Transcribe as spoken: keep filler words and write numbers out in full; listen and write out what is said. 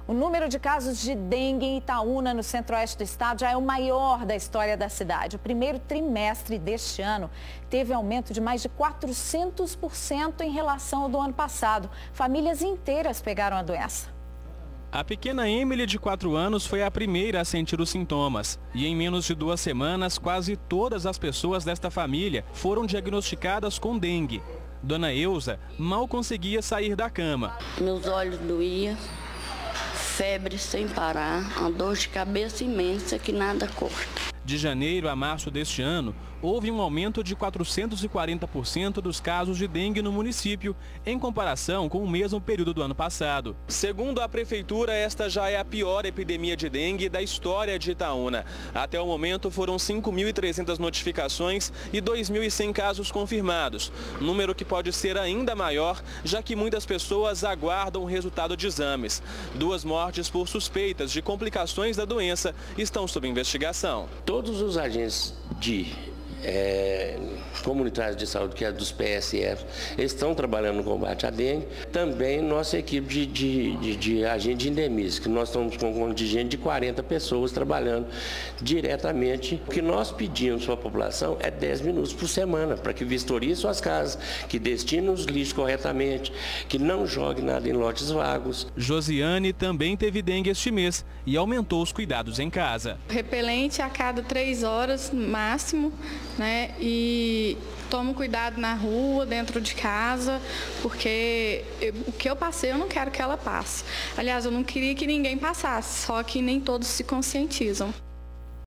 O número de casos de dengue em Itaúna, no centro-oeste do estado, já é o maior da história da cidade. O primeiro trimestre deste ano teve aumento de mais de quatrocentos por cento em relação ao do ano passado. Famílias inteiras pegaram a doença. A pequena Emily, de quatro anos, foi a primeira a sentir os sintomas. E em menos de duas semanas, quase todas as pessoas desta família foram diagnosticadas com dengue. Dona Eusa mal conseguia sair da cama. Meus olhos doíam, febre sem parar, uma dor de cabeça imensa que nada corta. De janeiro a março deste ano, houve um aumento de quatrocentos e quarenta por cento dos casos de dengue no município, em comparação com o mesmo período do ano passado. Segundo a Prefeitura, esta já é a pior epidemia de dengue da história de Itaúna. Até o momento foram cinco mil e trezentas notificações e dois mil e cem casos confirmados, número que pode ser ainda maior, já que muitas pessoas aguardam o resultado de exames. Duas mortes por suspeitas de complicações da doença estão sob investigação. Todos os agentes de É, comunitários de saúde, que é dos P S F, estão trabalhando no combate à dengue. Também nossa equipe de, de, de, de agente de endemias, que nós estamos com um contingente de quarenta pessoas trabalhando diretamente. O que nós pedimos para a população é dez minutos por semana, para que vistorie suas casas, que destine os lixos corretamente, que não jogue nada em lotes vagos. Josiane também teve dengue este mês e aumentou os cuidados em casa. Repelente a cada três horas no máximo, né? E tomo cuidado na rua, dentro de casa, porque eu, o que eu passei eu não quero que ela passe. Aliás, eu não queria que ninguém passasse, só que nem todos se conscientizam.